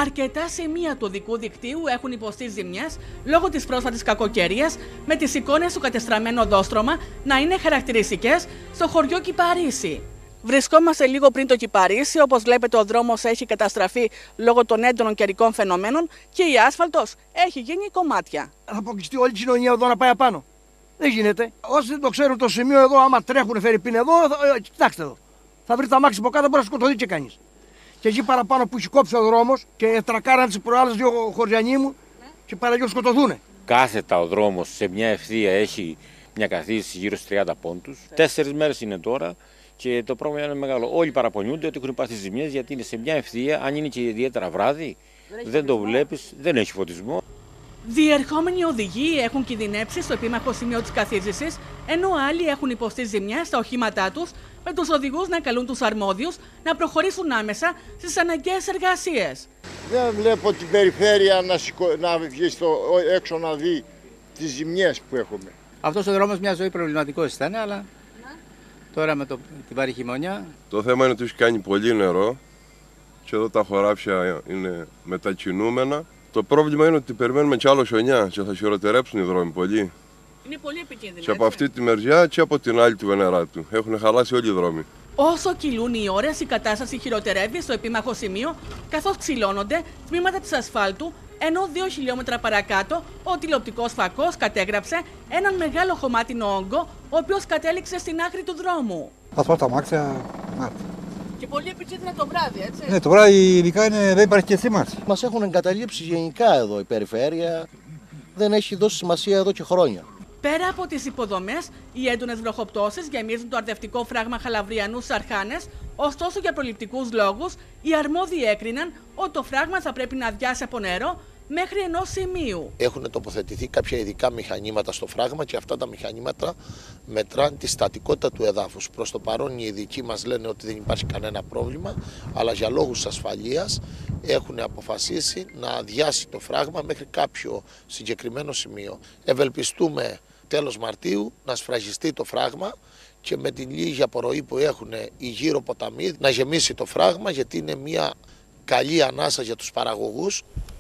Αρκετά σημεία του οδικού δικτύου έχουν υποστεί ζημιές λόγω της πρόσφατης κακοκαιρίας, με τις εικόνες του κατεστραμμένου οδόστρωμα να είναι χαρακτηριστικές στο χωριό Κυπαρίσι. Βρισκόμαστε λίγο πριν το Κυπαρίσι. Όπως βλέπετε, ο δρόμος έχει καταστραφεί λόγω των έντονων καιρικών φαινομένων και η άσφαλτος έχει γίνει κομμάτια. Θα αποκλειστεί όλη η κοινωνία εδώ να πάει απάνω. Δεν γίνεται. Όσοι δεν το ξέρουν το σημείο εδώ, άμα τρέχουν φερειπίν εδώ, κοιτάξτε εδώ. Θα βρει τα μάξι από κάτω, μπορεί να σκοτωθεί και κανείς. Και εκεί παραπάνω που έχει κόψει ο δρόμος και τρακάραν τις προάλλες δύο χωριανοί μου και παραγγέλνουν σκοτωθούν. Κάθετα ο δρόμος σε μια ευθεία έχει μια καθίστηση γύρω στους 30 πόντους. 4 μέρες είναι τώρα και το πρόβλημα είναι μεγάλο. Όλοι παραπονιούνται ότι έχουν υπάρξει ζημιές γιατί είναι σε μια ευθεία, αν είναι και ιδιαίτερα βράδυ, δεν το βλέπεις, δεν έχει φωτισμό. Διερχόμενοι οδηγοί έχουν κινδυνεύσει στο επίμαχο σημείο της καθίζησης, ενώ άλλοι έχουν υποστεί ζημιές στα οχήματά τους, με τους οδηγούς να καλούν τους αρμόδιους να προχωρήσουν άμεσα στις αναγκαίες εργασίες. Δεν βλέπω την περιφέρεια να βγει έξω να δει τις ζημιές που έχουμε. Αυτός ο δρόμος μια ζωή προβληματικός ήταν, αλλά τώρα με την βαρύ χειμωνιά. Το θέμα είναι ότι έχει κάνει πολύ νερό και εδώ τα χωράφια είναι μετακινούμενα. Το πρόβλημα είναι ότι περιμένουμε κι άλλο χιονιά και θα χειροτερέψουν οι δρόμοι πολύ. Είναι πολύ επικίνδυνο. Και από αυτή τη μεριά και από την άλλη του Βενεράτου. Έχουν χαλάσει όλοι οι δρόμοι. Όσο κυλούν οι ώρες, η κατάσταση χειροτερεύει στο επίμαχο σημείο, καθώς ξυλώνονται τμήματα της ασφάλτου, ενώ 2 χιλιόμετρα παρακάτω ο τηλεοπτικός φακός κατέγραψε έναν μεγάλο χωμάτινο όγκο, ο οποίος κατέληξε στην άκρη του δρόμου. Θα πάω τα αμάξια, Και πολύ επικίνδυνα το βράδυ, έτσι. Ναι, το βράδυ ειδικά δεν υπάρχει και σήμανση. Μας έχουν εγκαταλείψει γενικά εδώ η περιφέρεια, δεν έχει δώσει σημασία εδώ και χρόνια. Πέρα από τις υποδομές, οι έντονες βροχοπτώσεις γεμίζουν το αρδευτικό φράγμα Χαλαβριανού Αρχάνες, ωστόσο για προληπτικούς λόγους οι αρμόδιοι έκριναν ότι το φράγμα θα πρέπει να αδειάσει από νερό μέχρι ενός σημείου. Έχουν τοποθετηθεί κάποια ειδικά μηχανήματα στο φράγμα και αυτά τα μηχανήματα μετράνε τη στατικότητα του εδάφους. Προς το παρόν οι ειδικοί μας λένε ότι δεν υπάρχει κανένα πρόβλημα, αλλά για λόγους ασφαλείας έχουν αποφασίσει να αδειάσει το φράγμα μέχρι κάποιο συγκεκριμένο σημείο. Ευελπιστούμε τέλος Μαρτίου να σφραγιστεί το φράγμα και με την λίγη απορροή που έχουν οι γύρω ποταμοί να γεμίσει το φράγμα, γιατί είναι μια καλή ανάσα για τους παραγωγούς